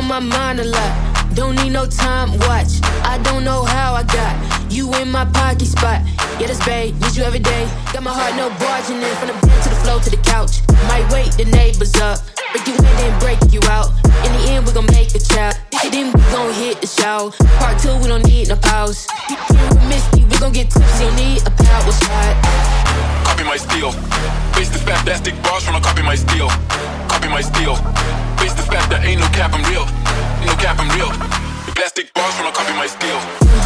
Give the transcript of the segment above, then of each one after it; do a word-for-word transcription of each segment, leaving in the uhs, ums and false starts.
on my mind a lot. Don't need no time watch. I don't know how I got you in my pocket spot. Yeah, that's babe, need you every day. Got my heart no barging in. From the bed to the floor to the couch. Might wake the neighbors up. Break you in, then break you out. In the end, we gon' make a child. Then we gon' hit the shower. Part two, we don't need no pause. Here with Misty, we gon' get tipsy. Don't need a power shot. Copy my steel. Face the fact that stick bars from a copy my steel. Copy my steel. Face the fact that ain't no cap, I'm real. No cap, I'm real. The plastic bars from a copy my steel.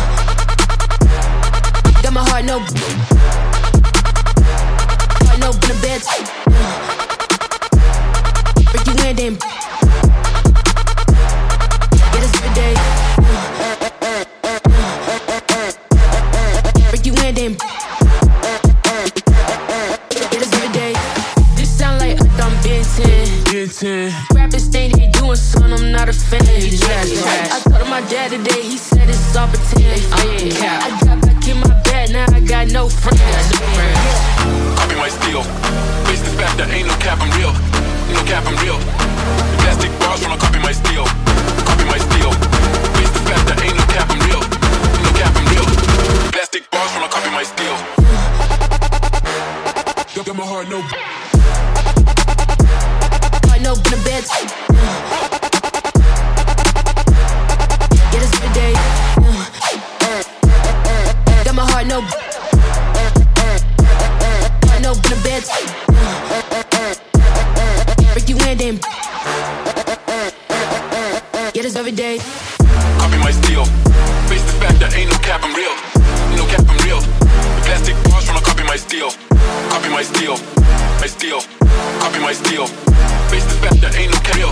Got my heart no. Heart no in the bed. Break you in, then. Get us every day. Break you in, then. Get us every day. This sound like I'm Ben ten. Rappers think they doing something, I'm not a fan. I told my dad today, he said it's all pretend. I got back in my bed, now I got no friends. Copy my steel. Face the fact that ain't no cap, I'm real. No cap, I'm real. The plastic bars from a copy my steel. Copy my steel. Face the fact that ain't no cap, I'm real. No cap, I'm real. The plastic bars from a copy my steel. Got my heart no. Heart no in the bed. Get us every day. Got my heart no. Heart no in the bed. Break you in, then. Get us every day. Copy my steel. Face the fact that ain't no cap, I'm real. No cap, I'm real. The plastic bars from a copy my steel. Copy my steel. My steel. Copy my steel. Face the fact that ain't no cap.